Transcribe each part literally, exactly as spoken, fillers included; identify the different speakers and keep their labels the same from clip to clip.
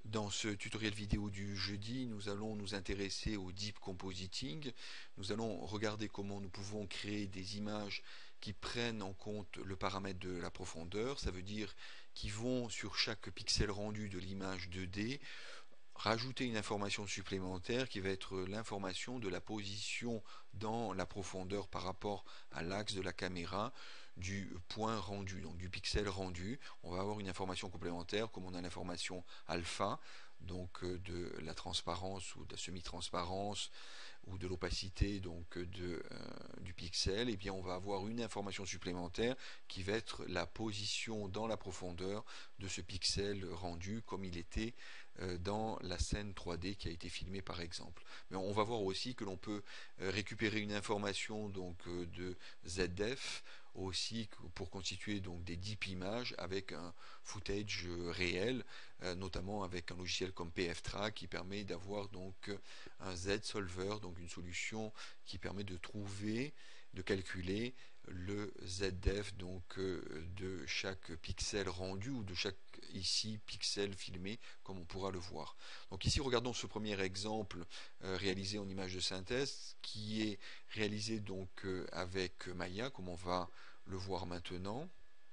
Speaker 1: Dans ce tutoriel vidéo du jeudi, nous allons nous intéresser au Deep Compositing. Nous allons regarder comment nous pouvons créer des images qui prennent en compte le paramètre de la profondeur. Ça veut dire qu'ils vont sur chaque pixel rendu de l'image deux D rajouter une information supplémentaire qui va être l'information de la position dans la profondeur par rapport à l'axe de la caméra du point rendu, donc du pixel rendu. On va avoir une information complémentaire comme on a l'information alpha, donc de la transparence ou de la semi-transparence ou de l'opacité donc de, euh, du pixel. Et bien on va avoir une information supplémentaire qui va être la position dans la profondeur de ce pixel rendu comme il était euh, dans la scène trois D qui a été filmée par exemple. Mais on va voir aussi que l'on peut euh, récupérer une information donc euh, de Z F aussi pour constituer donc des deep images avec un footage réel, euh, notamment avec un logiciel comme P F Track qui permet d'avoir donc un Z solver, donc une solution qui permet de trouver, de calculer le Z F donc euh, de chaque pixel rendu ou de chaque ici pixel filmé comme on pourra le voir. Donc ici regardons ce premier exemple euh, réalisé en image de synthèse qui est réalisé donc euh, avec Maya comme on va le voir maintenant.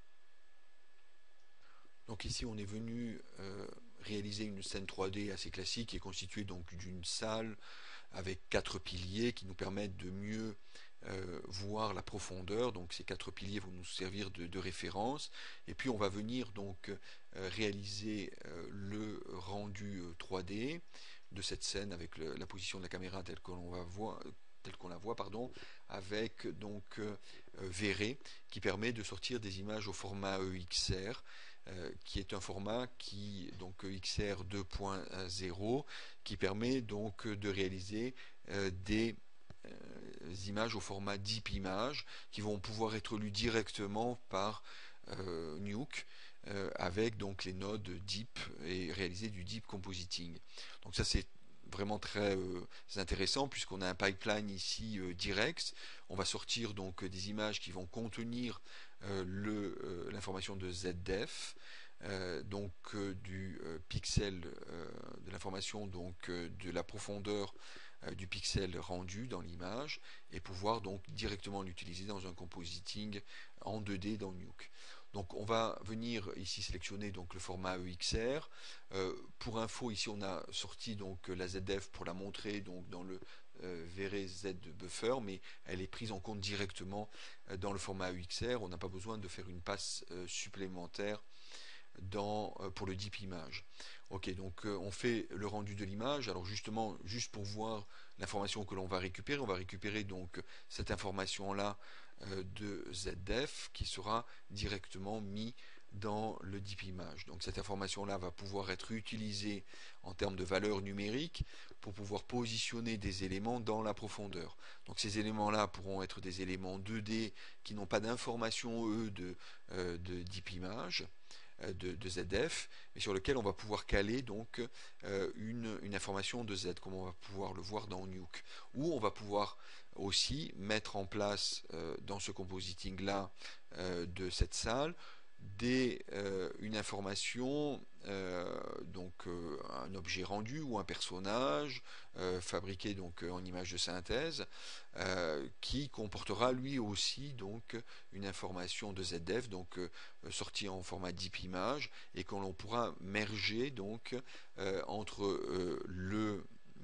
Speaker 1: Donc ici on est venu euh, réaliser une scène trois D assez classique qui est constituée donc d'une salle avec quatre piliers qui nous permettent de mieux euh, voir la profondeur. Donc ces quatre piliers vont nous servir de, de référence. Et puis on va venir donc euh, réaliser euh, le rendu euh, trois D de cette scène avec le, la position de la caméra telle que l'on va voir telle qu'on la voit, pardon, avec donc euh, V-Ray qui permet de sortir des images au format E X R, euh, qui est un format qui donc E X R deux point zéro, qui permet donc de réaliser euh, des euh, images au format Deep Image qui vont pouvoir être lues directement par euh, Nuke euh, avec donc les nodes Deep et réaliser du Deep Compositing. Donc ça c'est vraiment très euh, intéressant puisqu'on a un pipeline ici euh, direct. On va sortir donc des images qui vont contenir euh, le euh, l'information de Z F, euh, donc euh, du euh, pixel euh, de l'information donc euh, de la profondeur euh, du pixel rendu dans l'image et pouvoir donc directement l'utiliser dans un compositing en deux D dans Nuke. Donc on va venir ici sélectionner donc le format E X R. Euh, pour info, ici on a sorti donc la Z F pour la montrer donc dans le euh, V-Ray Z Buffer, mais elle est prise en compte directement euh, dans le format E X R. On n'a pas besoin de faire une passe euh, supplémentaire dans, euh, pour le Deep Image. Ok, donc euh, on fait le rendu de l'image. Alors justement, juste pour voir l'information que l'on va récupérer, on va récupérer donc cette information là euh, de Z F qui sera directement mis dans le Deep Image. Donc cette information là va pouvoir être utilisée en termes de valeur numérique pour pouvoir positionner des éléments dans la profondeur. Donc ces éléments là pourront être des éléments deux D qui n'ont pas d'information eux de, euh, de Deep Image. De, de Z F, mais sur lequel on va pouvoir caler donc euh, une, une information de Z, comme on va pouvoir le voir dans Nuke. Ou on va pouvoir aussi mettre en place euh, dans ce compositing là euh, de cette salle des, euh, une information, euh, donc euh, un objet rendu ou un personnage euh, fabriqué donc en image de synthèse, euh, qui comportera lui aussi donc une information de Z F, donc euh, sortie en format Deep Image, et que l'on pourra merger donc euh, entre euh, le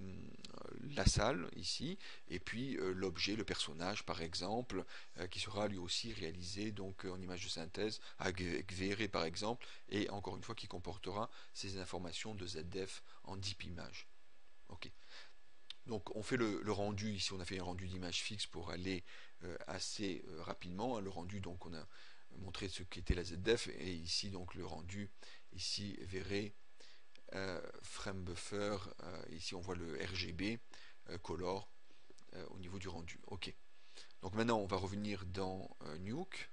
Speaker 1: la salle ici et puis euh, l'objet, le personnage par exemple, euh, qui sera lui aussi réalisé donc en image de synthèse avec V-Ray par exemple, et encore une fois qui comportera ces informations de Z F en Deep Image. Ok. Donc on fait le, le rendu, ici on a fait un rendu d'image fixe pour aller euh, assez euh, rapidement. Le rendu, donc on a montré ce qu'était la Z F, et ici donc le rendu, ici V-Ray, euh, frame buffer, euh, ici on voit le R G B, euh, color, euh, au niveau du rendu. Ok. Donc maintenant on va revenir dans euh, Nuke.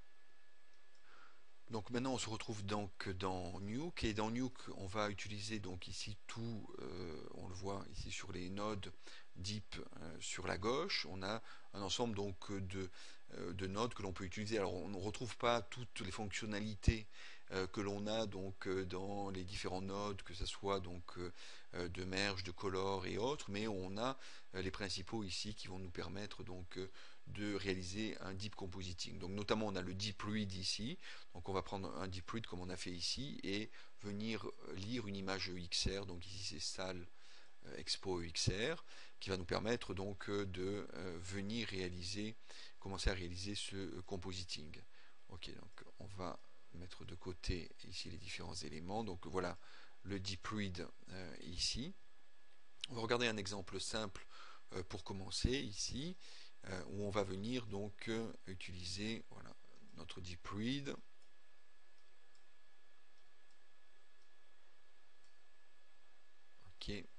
Speaker 1: Donc maintenant on se retrouve donc dans Nuke, et dans Nuke on va utiliser donc ici tout, euh, on le voit ici sur les nodes Deep euh, sur la gauche, on a un ensemble donc de, euh, de nodes que l'on peut utiliser. Alors on ne retrouve pas toutes les fonctionnalités euh, que l'on a donc euh, dans les différents nodes, que ce soit donc euh, de merge, de color et autres, mais on a euh, les principaux ici qui vont nous permettre donc euh, de réaliser un deep compositing. Donc notamment on a le deep read ici, donc on va prendre un deep read comme on a fait ici et venir lire une image E X R, donc ici c'est salle euh, expo E X R, qui va nous permettre donc euh, de euh, venir réaliser, commencer à réaliser ce euh, compositing. Ok, donc on va mettre de côté ici les différents éléments. Donc voilà le deep read euh, ici. On va regarder un exemple simple euh, pour commencer ici, euh, où on va venir donc euh, utiliser voilà, notre deep read. Ok.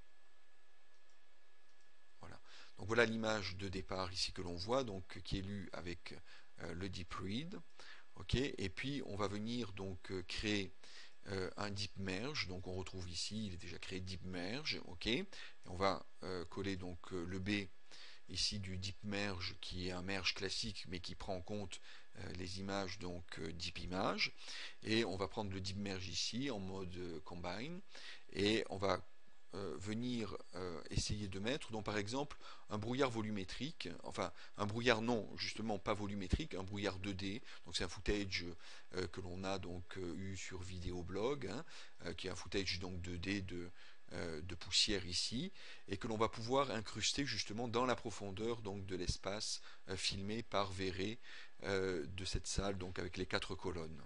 Speaker 1: Voilà. Donc voilà l'image de départ ici que l'on voit, donc qui est lue avec euh, le deep read. Ok. Et puis on va venir donc euh, créer euh, un deep merge. Donc on retrouve ici, il est déjà créé deep merge. Ok. Et on va euh, coller donc euh, le B ici du deep merge qui est un merge classique mais qui prend en compte euh, les images donc euh, deep image, et on va prendre le deep merge ici en mode euh, combine et on va euh, venir euh, essayer de mettre donc par exemple un brouillard volumétrique, enfin un brouillard non justement pas volumétrique, un brouillard deux D, donc c'est un footage euh, que l'on a donc euh, eu sur Vidéoblog, hein, euh, qui est un footage donc deux D de de poussière ici, et que l'on va pouvoir incruster justement dans la profondeur donc de l'espace euh, filmé par Verré euh, de cette salle, donc avec les quatre colonnes.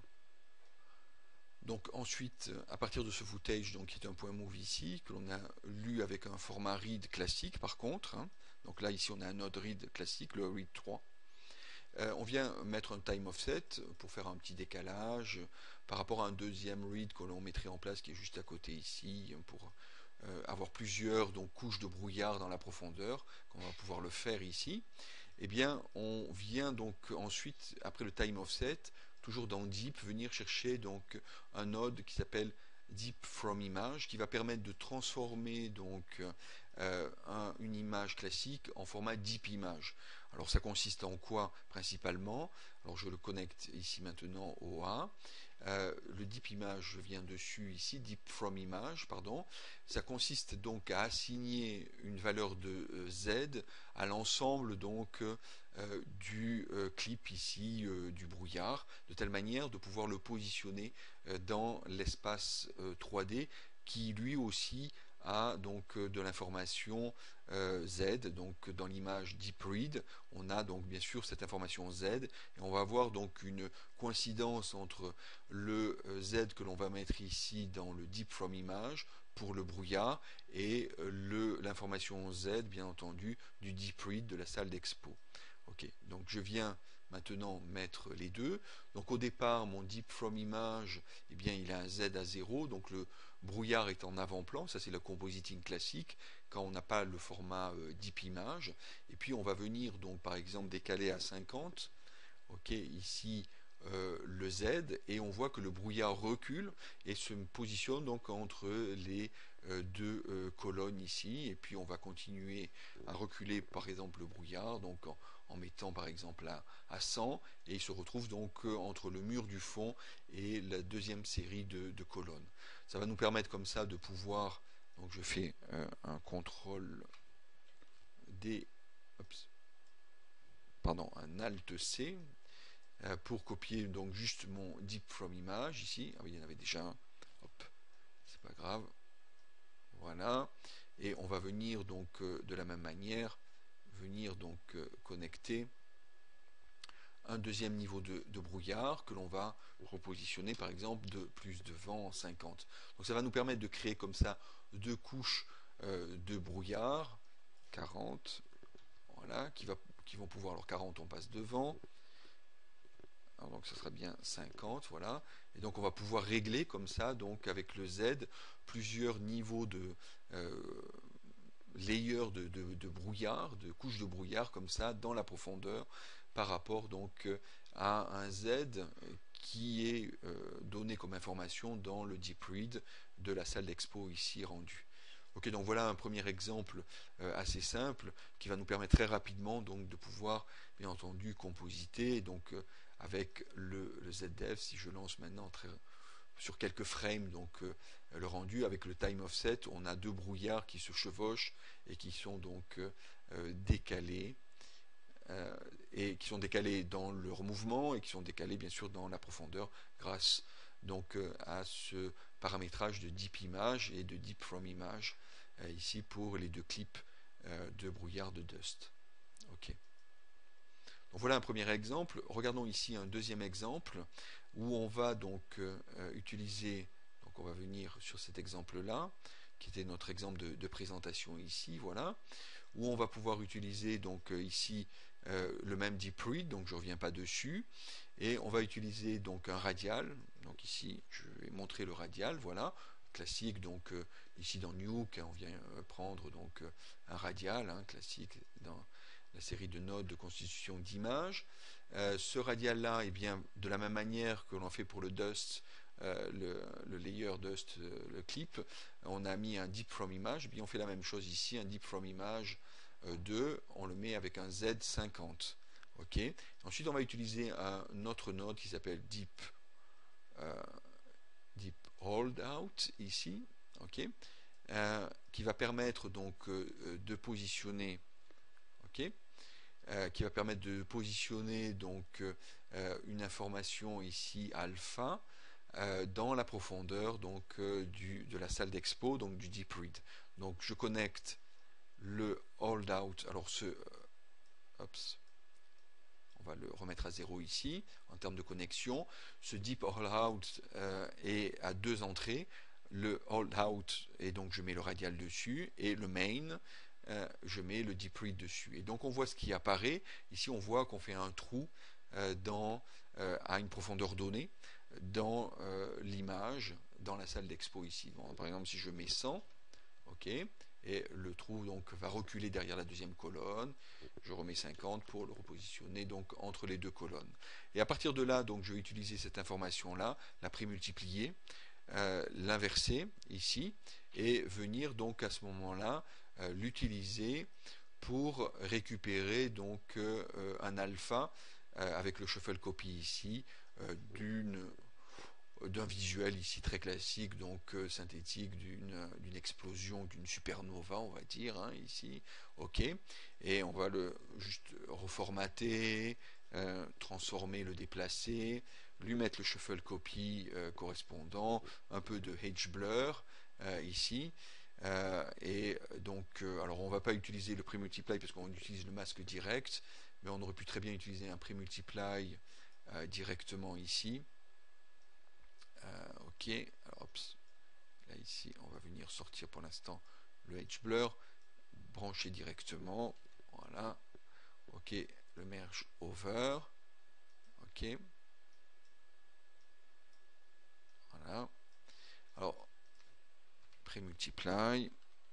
Speaker 1: Donc ensuite, à partir de ce footage, donc qui est un point move ici, que l'on a lu avec un format read classique par contre, hein, donc là ici on a un node read classique, le read trois. Euh, on vient mettre un time offset pour faire un petit décalage par rapport à un deuxième read que l'on mettrait en place qui est juste à côté ici pour euh, avoir plusieurs donc, couches de brouillard dans la profondeur, qu'on va pouvoir le faire ici. Eh bien, on vient donc ensuite, après le time offset, toujours dans Deep, venir chercher donc un node qui s'appelle Deep from Image, qui va permettre de transformer donc euh, un, une image classique en format Deep Image. Alors ça consiste en quoi principalement? Alors je le connecte ici maintenant au A. Euh, le Deep Image, je viens dessus ici, Deep from Image, pardon. Ça consiste donc à assigner une valeur de euh, Z à l'ensemble donc euh, du euh, clip ici, euh, du brouillard, de telle manière de pouvoir le positionner euh, dans l'espace euh, trois D qui lui aussi a donc euh, de l'information euh, Z, donc dans l'image Deep Read, on a donc bien sûr cette information Z, et on va avoir donc une coïncidence entre le euh, Z que l'on va mettre ici dans le Deep From Image pour le brouillard et euh, l'information Z, bien entendu, du Deep Read de la salle d'expo. Ok, donc je viens maintenant mettre les deux. Donc au départ, mon Deep From Image, eh bien, il a un Z à zéro, donc le brouillard est en avant-plan, ça c'est le compositing classique, quand on n'a pas le format euh, Deep Image. Et puis on va venir donc par exemple décaler à cinquante, ok, ici euh, le Z, et on voit que le brouillard recule et se positionne donc entre les euh, deux euh, colonnes ici, et puis on va continuer à reculer par exemple le brouillard, donc en, en mettant par exemple à, à cent, et il se retrouve donc euh, entre le mur du fond et la deuxième série de, de colonnes. Ça va nous permettre comme ça de pouvoir, donc je fais euh, un contrôle D, oups, pardon, un Alt C, euh, pour copier donc juste mon Deep From Image ici. Ah oui, il y en avait déjà un. Hop, c'est pas grave. Voilà. Et on va venir donc euh, de la même manière, venir donc euh, connecter un deuxième niveau de, de brouillard que l'on va repositionner par exemple de plus de vent en cinquante. Donc ça va nous permettre de créer comme ça deux couches euh, de brouillard, quarante, voilà, qui, va, qui vont pouvoir, alors quarante on passe devant, alors donc ça sera bien cinquante, voilà, et donc on va pouvoir régler comme ça, donc avec le Z, plusieurs niveaux de euh, layers de, de, de brouillard, de couches de brouillard comme ça dans la profondeur par rapport donc à un Z qui est euh, donné comme information dans le deep read de la salle d'expo ici rendue. Ok, donc voilà un premier exemple euh, assez simple qui va nous permettre très rapidement donc de pouvoir bien entendu compositer donc euh, avec le, le Z D F. Si je lance maintenant très sur quelques frames donc euh, le rendu. Avec le time offset, on a deux brouillards qui se chevauchent et qui sont donc euh, décalés euh, et qui sont décalés dans leur mouvement et qui sont décalés bien sûr dans la profondeur grâce donc euh, à ce paramétrage de deep image et de deep from image euh, ici pour les deux clips euh, de brouillard de dust. Ok. Donc voilà un premier exemple. Regardons ici un deuxième exemple où on va donc euh, utiliser, donc on va venir sur cet exemple-là, qui était notre exemple de, de présentation ici, voilà, où on va pouvoir utiliser donc euh, ici euh, le même deep read, donc je ne reviens pas dessus, et on va utiliser donc un radial. Donc ici, je vais montrer le radial, voilà, classique. Donc euh, ici dans Nuke, on vient euh, prendre donc euh, un radial, hein, classique dans la série de nodes de constitution d'images. Euh, ce radial-là, eh bien, de la même manière que l'on fait pour le Dust, euh, le, le layer Dust, euh, le clip, on a mis un Deep From Image. Eh bien, on fait la même chose ici, un Deep From Image euh, deux, on le met avec un Z cinquante. Ok. Ensuite, on va utiliser un autre node qui s'appelle Deep, euh, Deep Holdout ici, ok, euh, qui va permettre donc euh, de positionner, ok, euh, qui va permettre de positionner donc euh, une information ici alpha euh, dans la profondeur donc euh, du, de la salle d'expo, donc du deep read. Donc je connecte le holdout. Alors ce, euh, Ops, on va le remettre à zéro ici en termes de connexion. Ce deep holdout euh, est à deux entrées. Le holdout, et donc je mets le radial dessus, et le main, euh, je mets le deep read dessus. Et donc on voit ce qui apparaît. Ici on voit qu'on fait un trou euh, dans, euh, à une profondeur donnée dans euh, l'image, dans la salle d'expo ici. Bon, par exemple si je mets cent, ok, et le trou donc va reculer derrière la deuxième colonne. Je remets cinquante pour le repositionner donc entre les deux colonnes. Et à partir de là, donc je vais utiliser cette information là, la prémultiplier, euh, l'inverser ici et venir donc à ce moment-là euh, l'utiliser pour récupérer donc euh, un alpha euh, avec le shuffle copy ici euh, d'une d'un visuel ici très classique, donc euh, synthétique, d'une d'une explosion, d'une supernova, on va dire, hein, ici, ok, et on va le juste reformater, euh, transformer, le déplacer, lui mettre le shuffle copy euh, correspondant, un peu de H blur, euh, ici, euh, et donc, euh, alors on va pas utiliser le premultiply parce qu'on utilise le masque direct, mais on aurait pu très bien utiliser un premultiply euh, directement ici. Euh, ok, alors, ops. Là ici, on va venir sortir pour l'instant le H blur, brancher directement, voilà, ok, le merge over, ok, voilà, alors, pré-multiply,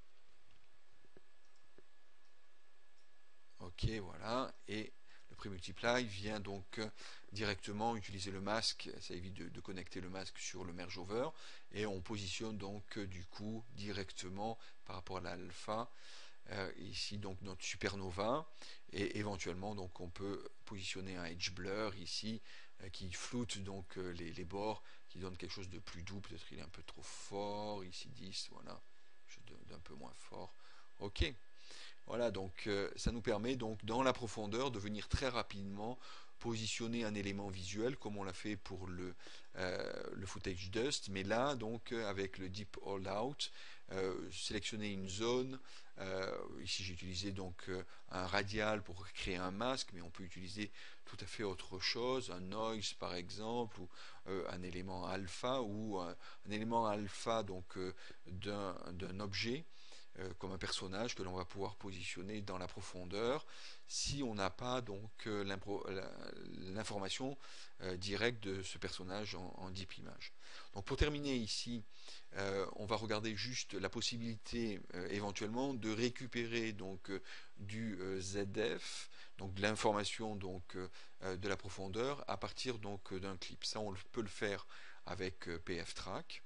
Speaker 1: ok, voilà, et le pré-multiply vient donc euh, directement utiliser le masque, ça évite de, de connecter le masque sur le merge over, et on positionne donc euh, du coup directement par rapport à l'alpha, euh, ici donc notre supernova, et éventuellement donc on peut positionner un edge blur ici euh, qui floute donc euh, les, les bords, qui donne quelque chose de plus doux. Peut-être il est un peu trop fort ici, dix, voilà, d'un peu moins fort, ok. Voilà, donc euh, ça nous permet donc dans la profondeur de venir très rapidement positionner un élément visuel comme on l'a fait pour le, euh, le footage dust, mais là donc euh, avec le deep holdout, euh, sélectionner une zone. Euh, ici j'ai utilisé donc euh, un radial pour créer un masque, mais on peut utiliser tout à fait autre chose, un noise par exemple, ou euh, un élément alpha, ou un, un élément alpha donc euh, d'un d'un objet. Euh, comme un personnage que l'on va pouvoir positionner dans la profondeur si on n'a pas donc euh, l'information euh, directe de ce personnage en, en deep image. Donc pour terminer ici, euh, on va regarder juste la possibilité euh, éventuellement de récupérer donc euh, du euh, Z F, donc de l'information donc euh, de la profondeur à partir donc d'un clip. Ça on peut le faire avec euh, P F Track.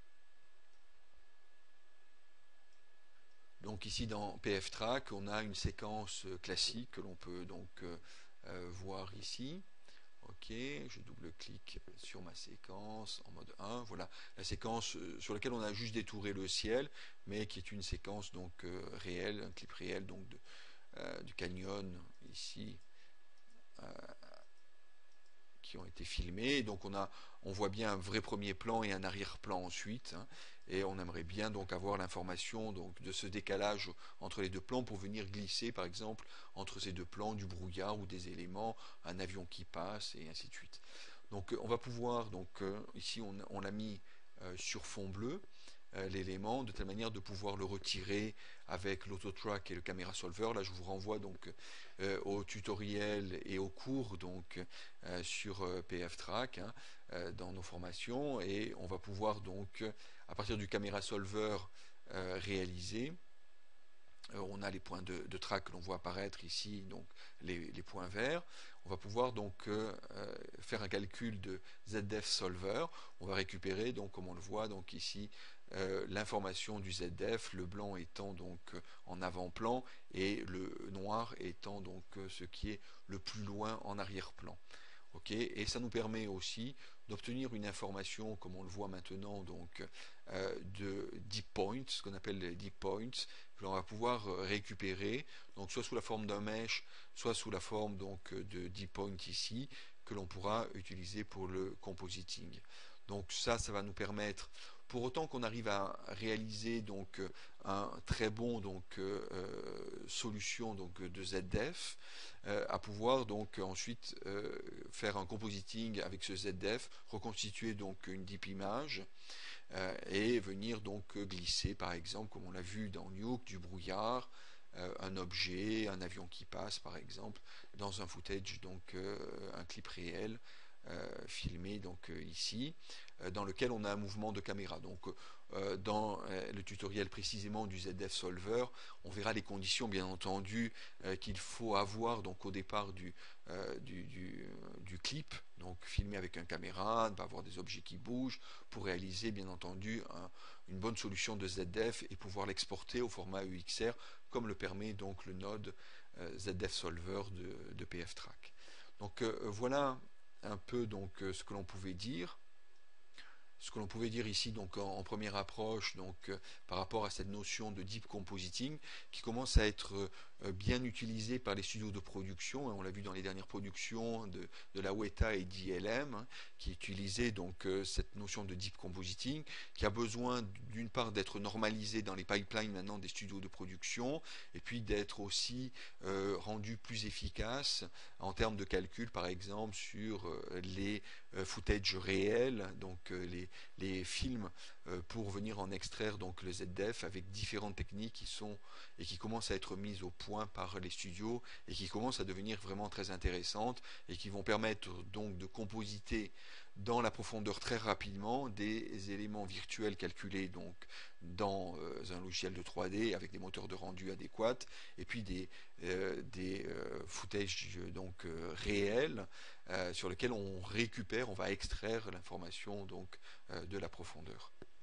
Speaker 1: Donc ici dans P F Track, on a une séquence classique que l'on peut donc euh, voir ici. Ok, je double-clique sur ma séquence en mode un. Voilà la séquence euh, sur laquelle on a juste détouré le ciel, mais qui est une séquence donc euh, réelle, un clip réel donc de, euh, du canyon ici, euh, qui ont été filmés. Donc on a, on voit bien un vrai premier plan et un arrière-plan ensuite, hein, et on aimerait bien donc avoir l'information donc de ce décalage entre les deux plans pour venir glisser par exemple entre ces deux plans du brouillard ou des éléments, un avion qui passe et ainsi de suite. Donc on va pouvoir donc euh, ici on, on l'a mis euh, sur fond bleu euh, l'élément de telle manière de pouvoir le retirer avec l'auto-track et le caméra solver. Là je vous renvoie donc euh, au tutoriel et au cours donc euh, sur euh, P F Track, hein, euh, dans nos formations, et on va pouvoir donc à partir du caméra solver euh, réaliser. Euh, on a les points de, de track que l'on voit apparaître ici, donc les, les points verts. On va pouvoir donc euh, faire un calcul de Z D F Solver. On va récupérer donc comme on le voit donc ici euh, l'information du Z D F, le blanc étant donc en avant-plan et le noir étant donc ce qui est le plus loin en arrière-plan. Okay, et ça nous permet aussi d'obtenir une information, comme on le voit maintenant, donc euh, de deep points, ce qu'on appelle les deep points, que l'on va pouvoir récupérer, donc soit sous la forme d'un mesh, soit sous la forme donc de deep point ici, que l'on pourra utiliser pour le compositing. Donc ça, ça va nous permettre, pour autant qu'on arrive à réaliser donc un très bon donc euh, solution donc de Z D F, euh, à pouvoir donc ensuite euh, faire un compositing avec ce Z D F, reconstituer donc une deep image euh, et venir donc glisser par exemple, comme on l'a vu dans Nuke, du brouillard, euh, un objet, un avion qui passe par exemple, dans un footage donc euh, un clip réel. Euh, filmé donc euh, ici, euh, dans lequel on a un mouvement de caméra. Donc euh, dans euh, le tutoriel précisément du Z D F Solver, on verra les conditions bien entendu euh, qu'il faut avoir donc au départ du, euh, du, du, du clip, donc filmé avec un caméra, ne pas avoir des objets qui bougent, pour réaliser bien entendu un, une bonne solution de Z D F et pouvoir l'exporter au format E X R comme le permet donc le node euh, Z D F Solver de, de P F Track. Donc euh, voilà un peu donc ce que l'on pouvait dire. Ce que l'on pouvait dire ici donc en, en première approche donc euh, par rapport à cette notion de deep compositing qui commence à être euh, bien utilisée par les studios de production, et on l'a vu dans les dernières productions de, de la Weta et d'I L M, hein, qui utilisait donc euh, cette notion de deep compositing, qui a besoin d'une part d'être normalisée dans les pipelines maintenant des studios de production, et puis d'être aussi euh, rendu plus efficace en termes de calcul, par exemple sur euh, les euh, footage réels, donc euh, les les films euh, pour venir en extraire donc le Z D F avec différentes techniques qui sont et qui commencent à être mises au point par les studios et qui commencent à devenir vraiment très intéressantes et qui vont permettre donc de compositer dans la profondeur très rapidement des éléments virtuels calculés donc dans euh, un logiciel de trois D avec des moteurs de rendu adéquats et puis des, euh, des euh, footages donc euh, réels euh, sur lesquels on récupère, on va extraire l'information donc euh, de la profondeur.